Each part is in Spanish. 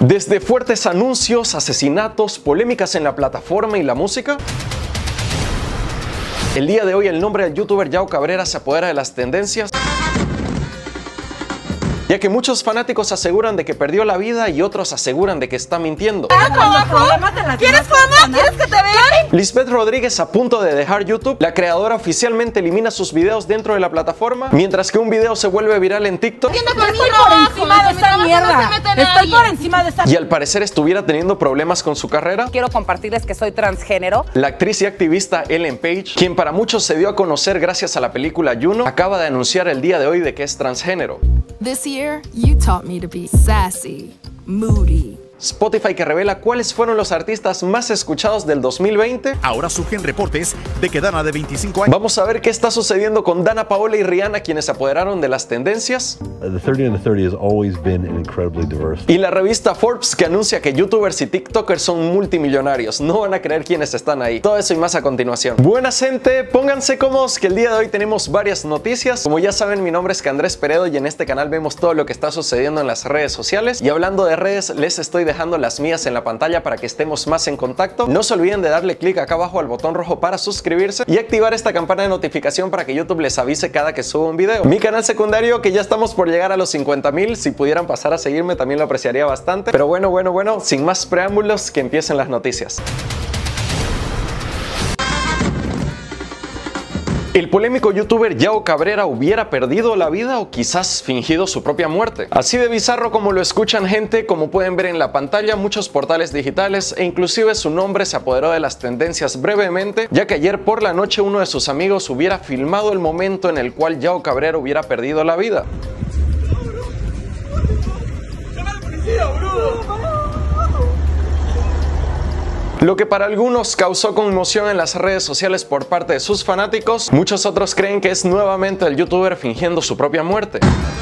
Desde fuertes anuncios, asesinatos, polémicas en la plataforma y la música. El día de hoy el nombre del youtuber Yao Cabrera se apodera de las tendencias, ya que muchos fanáticos aseguran de que perdió la vida y otros aseguran de que está mintiendo. ¿Quieres fama? ¿Quieres que te vean? Lisbeth Rodríguez, a punto de dejar YouTube, la creadora oficialmente elimina sus videos dentro de la plataforma, mientras que un video se vuelve viral en TikTok. Estoy por encima de esta mierda. Estoy por encima de esta. Y al parecer estuviera teniendo problemas con su carrera. Quiero compartirles que soy transgénero. La actriz y activista Ellen Page, quien para muchos se dio a conocer gracias a la película Juno, acaba de anunciar el día de hoy de que es transgénero. This year, you taught me to be sassy, moody. Spotify, que revela cuáles fueron los artistas más escuchados del 2020. Ahora surgen reportes de que Dana, de 25 años... Vamos a ver qué está sucediendo con Dana Paola y Rihanna, quienes se apoderaron de las tendencias. The 30 and the 30 has always been an incredibly diverse. Y la revista Forbes, que anuncia que youtubers y tiktokers son multimillonarios. No van a creer quiénes están ahí. Todo eso y más a continuación. Buenas gente, pónganse cómodos que el día de hoy tenemos varias noticias. Como ya saben, mi nombre es Andrés Peredo y en este canal vemos todo lo que está sucediendo en las redes sociales. Y hablando de redes, les estoy dejando las mías en la pantalla para que estemos más en contacto. No se olviden de darle clic acá abajo al botón rojo para suscribirse y activar esta campana de notificación para que YouTube les avise cada que suba un video. Mi canal secundario, que ya estamos por llegar a los 50,000, si pudieran pasar a seguirme también lo apreciaría bastante. Pero bueno, sin más preámbulos, que empiecen las noticias. ¿El polémico youtuber Yao Cabrera hubiera perdido la vida o quizás fingido su propia muerte? Así de bizarro como lo escuchan, gente. Como pueden ver en la pantalla, muchos portales digitales e inclusive su nombre se apoderó de las tendencias brevemente, ya que ayer por la noche uno de sus amigos hubiera filmado el momento en el cual Yao Cabrera hubiera perdido la vida. Lo que para algunos causó conmoción en las redes sociales por parte de sus fanáticos, muchos otros creen que es nuevamente el youtuber fingiendo su propia muerte.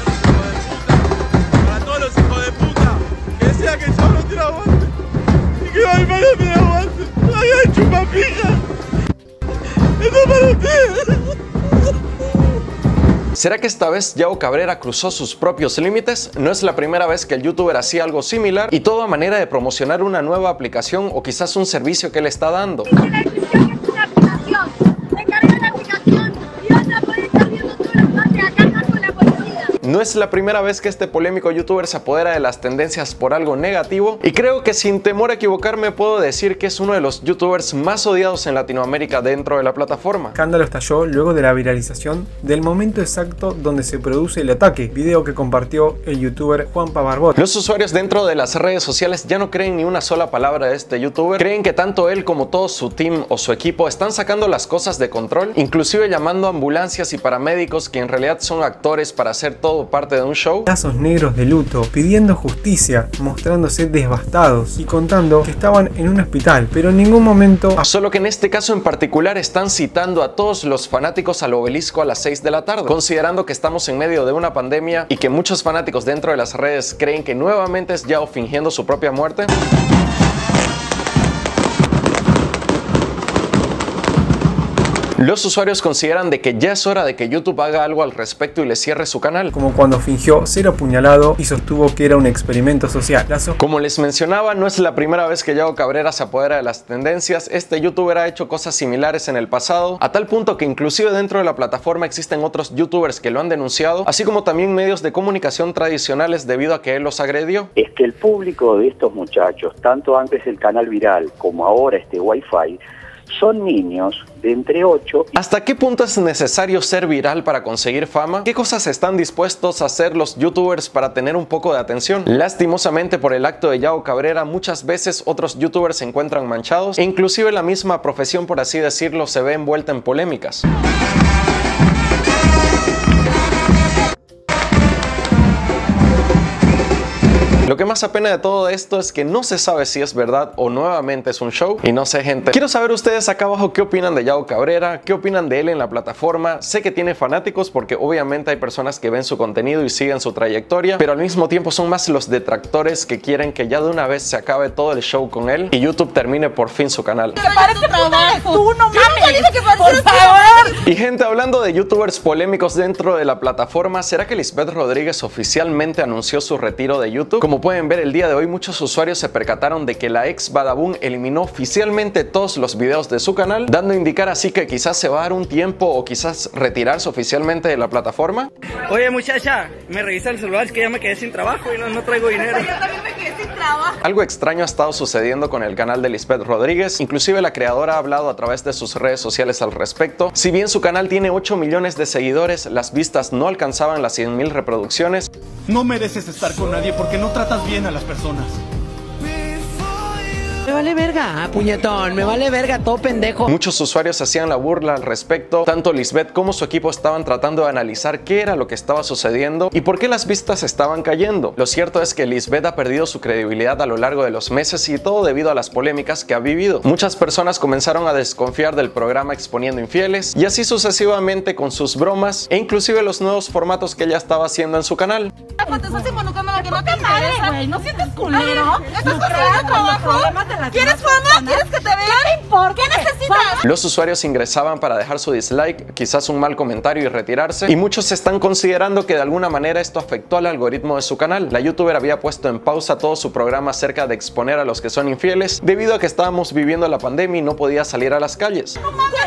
Para todos los hijos de puta, que decía que yo no tiene aguante y que mi hermano tiene aguante. ¡Ay, chupapija! ¡Eso es para ustedes! ¿Será que esta vez Yao Cabrera cruzó sus propios límites? No es la primera vez que el youtuber hacía algo similar, y todo a manera de promocionar una nueva aplicación o quizás un servicio que le está dando. No es la primera vez que este polémico youtuber se apodera de las tendencias por algo negativo, y creo que sin temor a equivocarme puedo decir que es uno de los youtubers más odiados en Latinoamérica dentro de la plataforma. El escándalo estalló luego de la viralización del momento exacto donde se produce el ataque, video que compartió el youtuber Juanpa Barbot. Los usuarios dentro de las redes sociales ya no creen ni una sola palabra de este youtuber. Creen que tanto él como todo su team o su equipo están sacando las cosas de control, inclusive llamando a ambulancias y paramédicos que en realidad son actores para hacer todo parte de un show. Lazos negros de luto, pidiendo justicia, mostrándose devastados y contando que estaban en un hospital, pero en ningún momento... Solo que en este caso en particular están citando a todos los fanáticos al obelisco a las 6 de la tarde, considerando que estamos en medio de una pandemia y que muchos fanáticos dentro de las redes creen que nuevamente es Yao fingiendo su propia muerte. Los usuarios consideran de que ya es hora de que YouTube haga algo al respecto y le cierre su canal. Como cuando fingió ser apuñalado y sostuvo que era un experimento social. Como les mencionaba, no es la primera vez que Yao Cabrera se apodera de las tendencias. Este youtuber ha hecho cosas similares en el pasado, a tal punto que inclusive dentro de la plataforma existen otros youtubers que lo han denunciado, así como también medios de comunicación tradicionales debido a que él los agredió. Es que el público de estos muchachos, tanto antes el canal viral como ahora este Wi-Fi, son niños de entre 8 y... ¿Hasta qué punto es necesario ser viral para conseguir fama? ¿Qué cosas están dispuestos a hacer los youtubers para tener un poco de atención? Lastimosamente, por el acto de Yao Cabrera, muchas veces otros youtubers se encuentran manchados e inclusive la misma profesión, por así decirlo, se ve envuelta en polémicas. Lo que más apena de todo esto es que no se sabe si es verdad o nuevamente es un show. Y no sé, gente, quiero saber ustedes acá abajo qué opinan de Yao Cabrera, qué opinan de él en la plataforma. Sé que tiene fanáticos porque obviamente hay personas que ven su contenido y siguen su trayectoria, pero al mismo tiempo son más los detractores que quieren que ya de una vez se acabe todo el show con él y YouTube termine por fin su canal. ¡Que parece trabajo! ¡Tú no mames! ¡Por favor! Y gente, hablando de youtubers polémicos dentro de la plataforma, ¿será que Lisbeth Rodríguez oficialmente anunció su retiro de YouTube? Como pueden pueden ver, el día de hoy muchos usuarios se percataron de que la ex Badabun eliminó oficialmente todos los videos de su canal, dando a indicar así que quizás se va a dar un tiempo o quizás retirarse oficialmente de la plataforma. Oye muchacha, me revisa el celular, es que ya me quedé sin trabajo y no traigo dinero. Yo también me quedé sin trabajo. Algo extraño ha estado sucediendo con el canal de Lisbeth Rodríguez, inclusive la creadora ha hablado a través de sus redes sociales al respecto. Si bien su canal tiene 8 millones de seguidores, las vistas no alcanzaban las 100,000 reproducciones. No mereces estar con nadie porque no tratas bien a las personas. Me vale verga, puñetón, me vale verga, todo pendejo. Muchos usuarios hacían la burla al respecto. Tanto Lisbeth como su equipo estaban tratando de analizar qué era lo que estaba sucediendo y por qué las vistas estaban cayendo. Lo cierto es que Lisbeth ha perdido su credibilidad a lo largo de los meses y todo debido a las polémicas que ha vivido. Muchas personas comenzaron a desconfiar del programa Exponiendo Infieles y así sucesivamente con sus bromas e inclusive los nuevos formatos que ella estaba haciendo en su canal. Te estás involucrando en la que no te interesa, güey. ¿No sientes culero? ¿Estás consiguiendo trabajo? ¿Quieres fama? ¿Quieres que te vean? ¿Qué te importa? ¿Qué necesitas? Los usuarios ingresaban para dejar su dislike, quizás un mal comentario y retirarse, y muchos están considerando que de alguna manera esto afectó al algoritmo de su canal. La youtuber había puesto en pausa todo su programa acerca de exponer a los que son infieles debido a que estábamos viviendo la pandemia y no podía salir a las calles.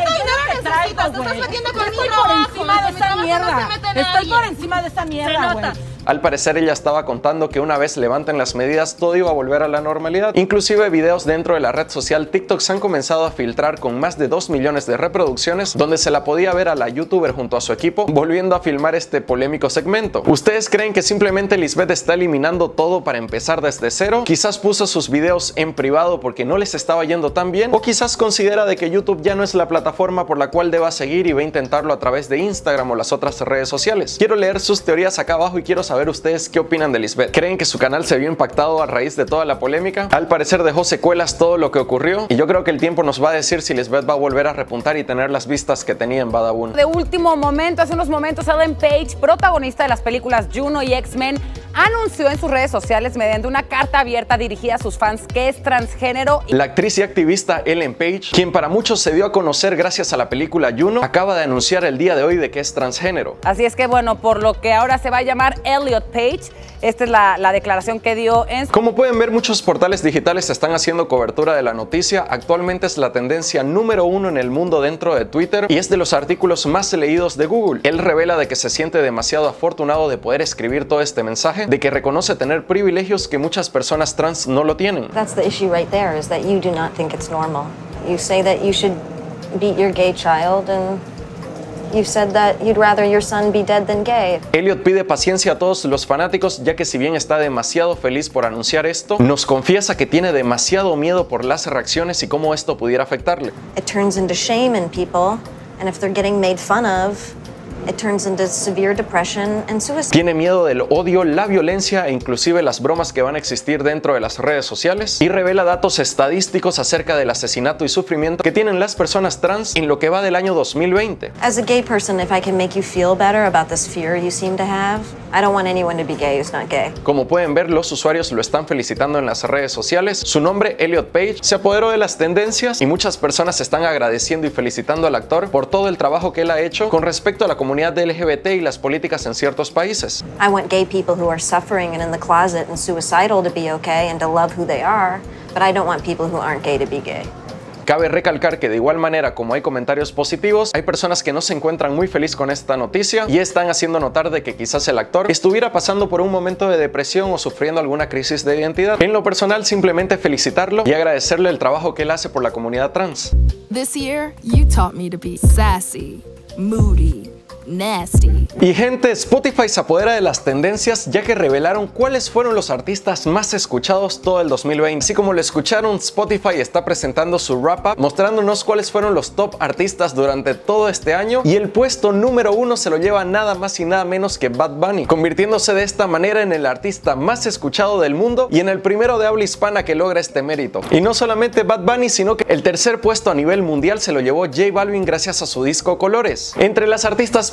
Estoy por encima de esa mierda, güey. Al parecer ella estaba contando que una vez levanten las medidas todo iba a volver a la normalidad. Inclusive videos dentro de la red social TikTok se han comenzado a filtrar con más de 2 millones de reproducciones donde se la podía ver a la youtuber junto a su equipo volviendo a filmar este polémico segmento. ¿Ustedes creen que simplemente Lisbeth está eliminando todo para empezar desde cero? Quizás puso sus videos en privado porque no les estaba yendo tan bien, o quizás considera de que YouTube ya no es la plataforma por la cual deba seguir y va a intentarlo a través de Instagram o las otras redes sociales. Quiero leer sus teorías acá abajo y quiero saber ustedes qué opinan de Lisbeth. ¿Creen que su canal se vio impactado a raíz de toda la polémica? Al parecer dejó secuelas todo lo que ocurrió y yo creo que el tiempo nos va a decir si Lisbeth va a volver a repuntar y tener las vistas que tenía en Badabun. De último momento, hace unos momentos, Ellen Page, protagonista de las películas Juno y X-Men, anunció en sus redes sociales mediante una carta abierta dirigida a sus fans que es transgénero. La actriz y activista Ellen Page, quien para muchos se dio a conocer gracias a la película Juno, acaba de anunciar el día de hoy de que es transgénero. Así es que bueno, por lo que ahora se va a llamar Elliot Page. Esta es la declaración que dio en... Como pueden ver, muchos portales digitales están haciendo cobertura de la noticia. Actualmente es la tendencia número 1 en el mundo dentro de Twitter y es de los artículos más leídos de Google. Él revela de que se siente demasiado afortunado de poder escribir todo este mensaje, de que reconoce tener privilegios que muchas personas trans no lo tienen. That's the issue right there, is that you do not think it's normal. You say that you should beat your gay child and you said that you'd rather your son be dead than gay. Elliot pide paciencia a todos los fanáticos, ya que si bien está demasiado feliz por anunciar esto, nos confiesa que tiene demasiado miedo por las reacciones y cómo esto pudiera afectarle. It turns into shame in people, and if they're getting made fun of, it turns into severe depression and suicide. Tiene miedo del odio, la violencia e inclusive las bromas que van a existir dentro de las redes sociales, y revela datos estadísticos acerca del asesinato y sufrimiento que tienen las personas trans en lo que va del año 2020. As a gay person, if I can make you feel better about this fear you seem to have, I don't want anyone to be gay who's not gay. Como pueden ver, los usuarios lo están felicitando en las redes sociales. Su nombre, Elliot Page, se apoderó de las tendencias y muchas personas están agradeciendo y felicitando al actor por todo el trabajo que él ha hecho con respecto a la comunidad LGBT y las políticas en ciertos países. I want gay people who are suffering and in the closet and suicidal to be okay and to love who they are, but I don't want people who aren't gay to be gay. Cabe recalcar que de igual manera como hay comentarios positivos, hay personas que no se encuentran muy felices con esta noticia y están haciendo notar de que quizás el actor estuviera pasando por un momento de depresión o sufriendo alguna crisis de identidad. En lo personal, simplemente felicitarlo y agradecerle el trabajo que él hace por la comunidad trans. This year, you taught me to be sassy, moody, nasty. Y gente, Spotify se apodera de las tendencias ya que revelaron cuáles fueron los artistas más escuchados todo el 2020. Así como lo escucharon, Spotify está presentando su wrap-up mostrándonos cuáles fueron los top artistas durante todo este año, y el puesto número 1 se lo lleva nada más y nada menos que Bad Bunny, convirtiéndose de esta manera en el artista más escuchado del mundo y en el primero de habla hispana que logra este mérito. Y no solamente Bad Bunny, sino que el tercer puesto a nivel mundial se lo llevó J Balvin gracias a su disco Colores. Entre las artistas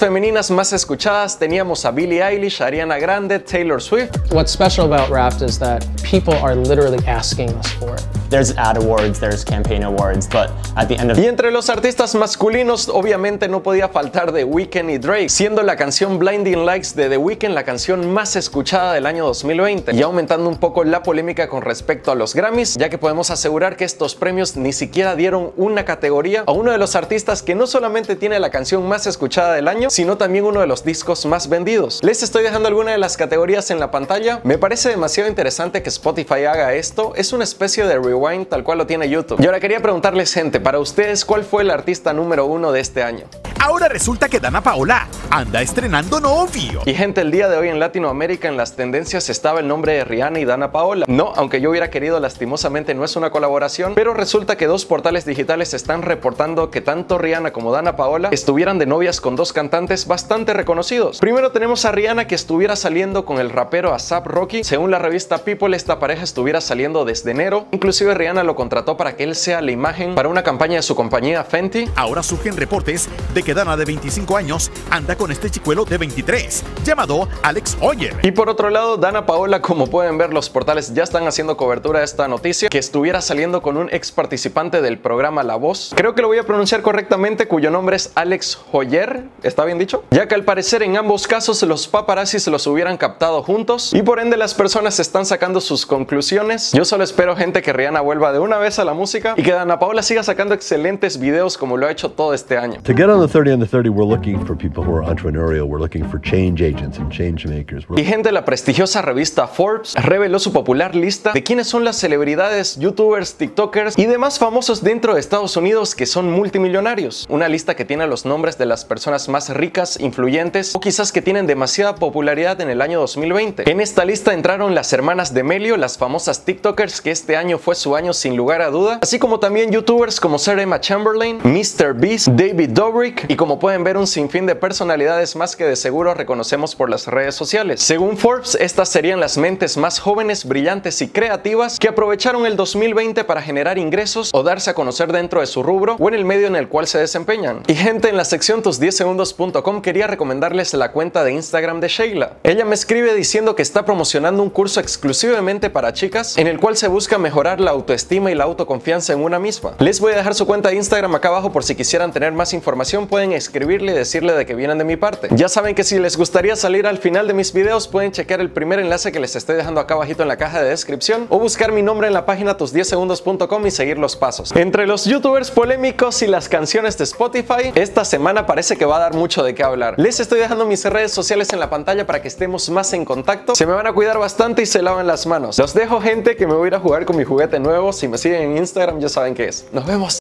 femeninas más escuchadas teníamos a Billie Eilish, Ariana Grande, Taylor Swift. What's special about Wrapped is that people are literally asking us for it. There's ad awards, there's campaign awards, but at the end of... Y entre los artistas masculinos obviamente no podía faltar The Weeknd y Drake, siendo la canción Blinding Lights de The Weeknd la canción más escuchada del año 2020 y aumentando un poco la polémica con respecto a los Grammys, ya que podemos asegurar que estos premios ni siquiera dieron una categoría a uno de los artistas que no solamente tiene la canción más escuchada del año, sino también uno de los discos más vendidos. Les estoy dejando algunas de las categorías en la pantalla. Me parece demasiado interesante que Spotify haga esto, es una especie de rewind tal cual lo tiene YouTube. Y ahora quería preguntarles, gente, para ustedes, ¿cuál fue el artista número 1 de este año? Ahora resulta que Dana Paola anda estrenando novio. Y gente, el día de hoy en Latinoamérica en las tendencias estaba el nombre de Rihanna y Dana Paola. No, aunque yo hubiera querido, lastimosamente no es una colaboración, pero resulta que dos portales digitales están reportando que tanto Rihanna como Dana Paola estuvieran de novias con dos cantantes bastante reconocidos. Primero tenemos a Rihanna, que estuviera saliendo con el rapero A$AP Rocky. Según la revista People, esta pareja estuviera saliendo desde enero. Inclusive Rihanna lo contrató para que él sea la imagen para una campaña de su compañía Fenty. Ahora surgen reportes de que Dana, de 25 años, anda con este chicuelo de 23, llamado Alex Hoyer. Y por otro lado, Dana Paola, como pueden ver, los portales ya están haciendo cobertura de esta noticia, que estuviera saliendo con un ex participante del programa La Voz. Creo que lo voy a pronunciar correctamente, cuyo nombre es Alex Hoyer, ¿está bien dicho? Ya que al parecer en ambos casos los paparazzis los hubieran captado juntos y por ende las personas están sacando sus conclusiones. Yo solo espero, gente, que Rihanna vuelva de una vez a la música y que Dana Paola siga sacando excelentes videos como lo ha hecho todo este año. To get on the 30 under 30, we're looking for people who are entrepreneurial. We're looking for change agents and change makers. Y gente, la prestigiosa revista Forbes reveló su popular lista de quiénes son las celebridades, youtubers, tiktokers y demás famosos dentro de Estados Unidos que son multimillonarios. Una lista que tiene los nombres de las personas más ricas, influyentes o quizás que tienen demasiada popularidad en el año 2020. En esta lista entraron las hermanas D'Amelio, las famosas tiktokers que este año fue su año sin lugar a duda, así como también youtubers como Sarah Emma Chamberlain, MrBeast, David Dobrik y como pueden ver un sinfín de personalidades más que de seguro reconocemos por las redes sociales. Según Forbes, estas serían las mentes más jóvenes, brillantes y creativas que aprovecharon el 2020 para generar ingresos o darse a conocer dentro de su rubro o en el medio en el cual se desempeñan. Y gente, en la sección tus10segundos.com quería recomendarles la cuenta de Instagram de Sheila. Ella me escribe diciendo que está promocionando un curso exclusivamente para chicas en el cual se busca mejorar la autoestima y la autoconfianza en una misma. Les voy a dejar su cuenta de Instagram acá abajo por si quisieran tener más información, pueden escribirle y decirle de que vienen de mi parte. Ya saben que si les gustaría salir al final de mis videos pueden chequear el primer enlace que les estoy dejando acá abajito en la caja de descripción o buscar mi nombre en la página tus10segundos.com y seguir los pasos. Entre los youtubers polémicos y las canciones de Spotify, esta semana parece que va a dar mucho de qué hablar. Les estoy dejando mis redes sociales en la pantalla para que estemos más en contacto. Se me van a cuidar bastante y se lavan las manos. Los dejo, gente, que me voy a ir a jugar con mi juguete nuevo. Si me siguen en Instagram ya saben qué es. Nos vemos.